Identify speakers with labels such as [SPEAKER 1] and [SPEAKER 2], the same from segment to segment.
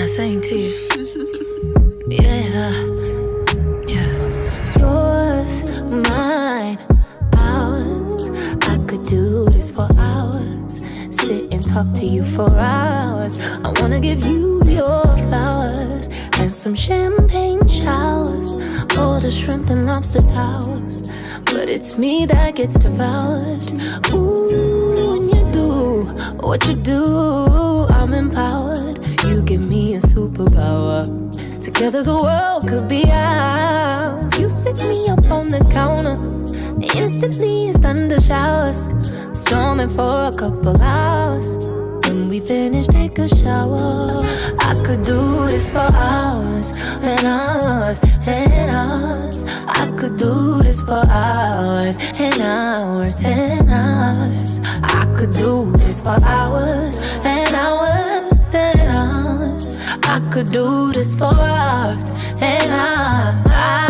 [SPEAKER 1] I sang to you. Yeah. Yours, mine, ours. I could do this for hours. Sit and talk to you for hours. I wanna give you your flowers and some champagne showers, all the shrimp and lobster towers. But it's me that gets devoured. Ooh, when you do what you do, I'm empowered. You give me a superpower. Together the world could be ours. You sit me up on the counter. Instantly it's thunder showers, storming for a couple hours. When we finish, take a shower. I could do this for hours and hours and hours. I could do this for hours and hours and hours. I could do this for hours and hours and hours. I could do this for hours and hours.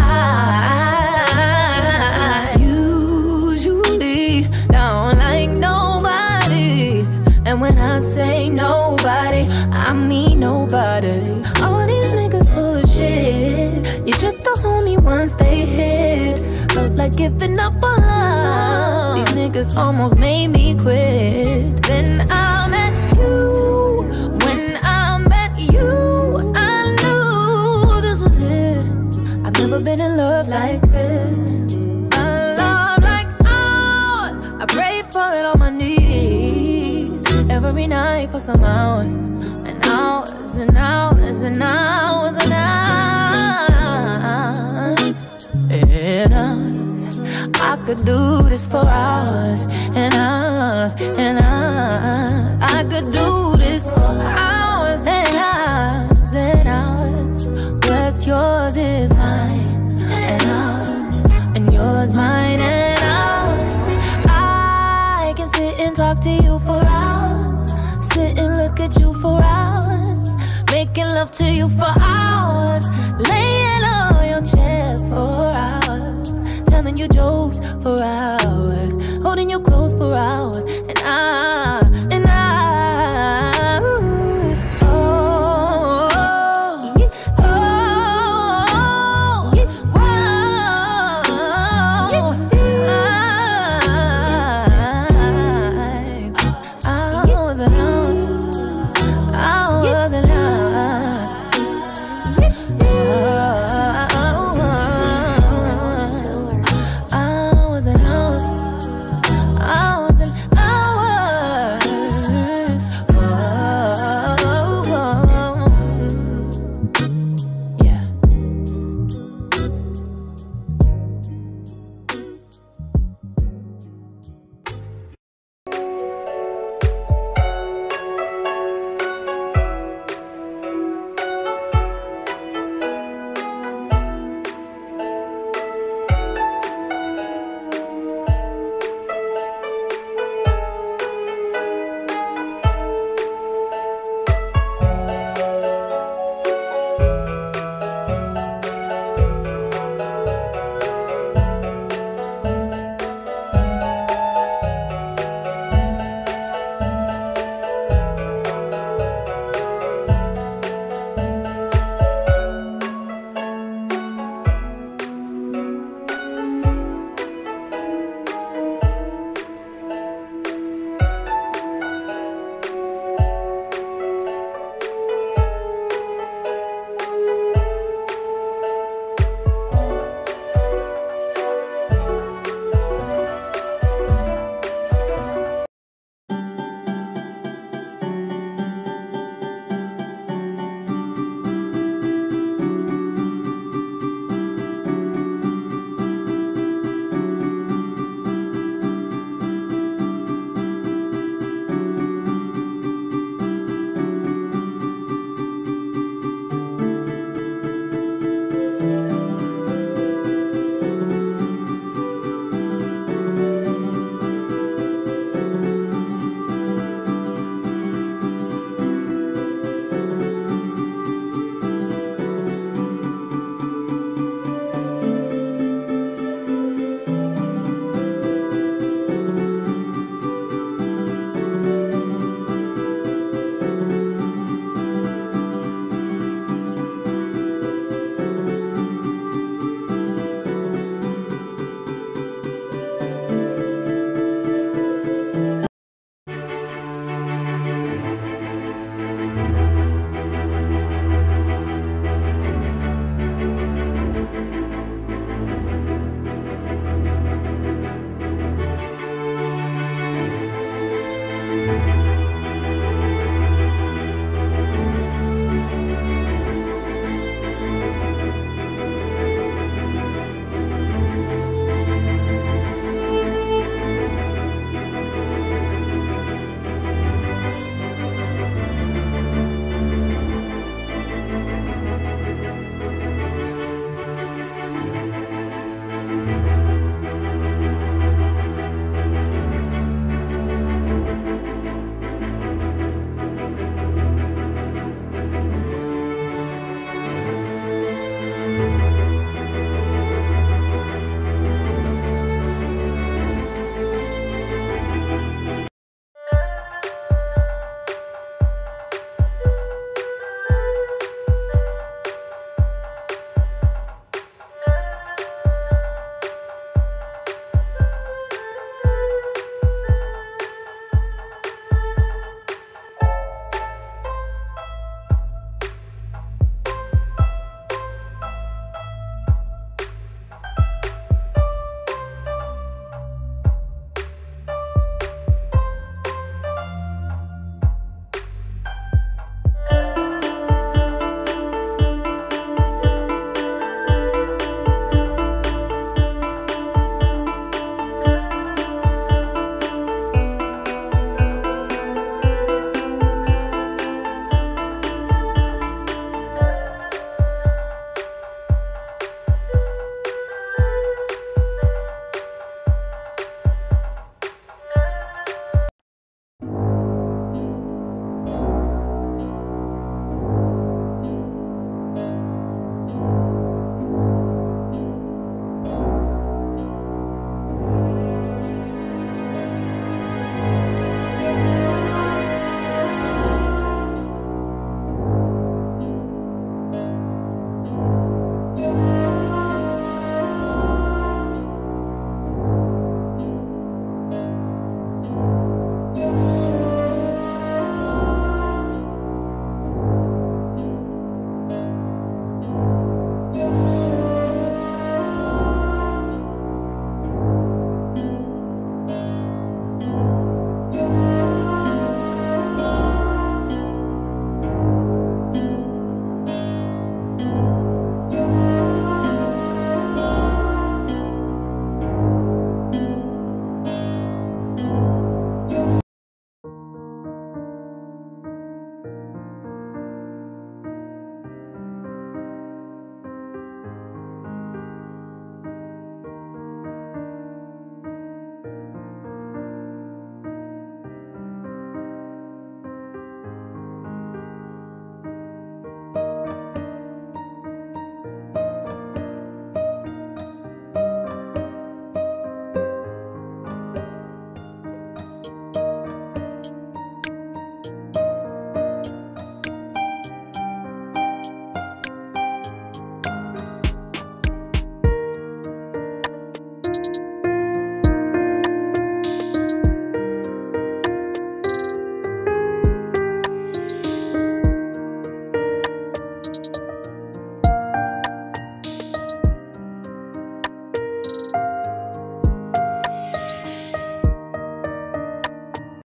[SPEAKER 1] Usually don't like nobody, and when I say nobody, I mean nobody. All these niggas full of shit. You're just a homie once they hit. Felt like giving up on love. These niggas almost made me quit. Then I met you. When I met you, I knew this was it. I've never been in love like this. A love like ours. I pray for it on my knees every night for some hours and hours and hours and hours and hours and hours. I could do this for hours and hours and hours. I could do this for hours and hours and hours. What's yours is mine and ours, and yours mine and ours. I can sit and talk to you for hours, sit and look at you for hours, making love to you for hours, laying on your chest for hours, telling you jokes for hours, holding you close for hours, and hours. Oh, yeah, oh, yeah, hours and hours, hours and hours and hours and hours.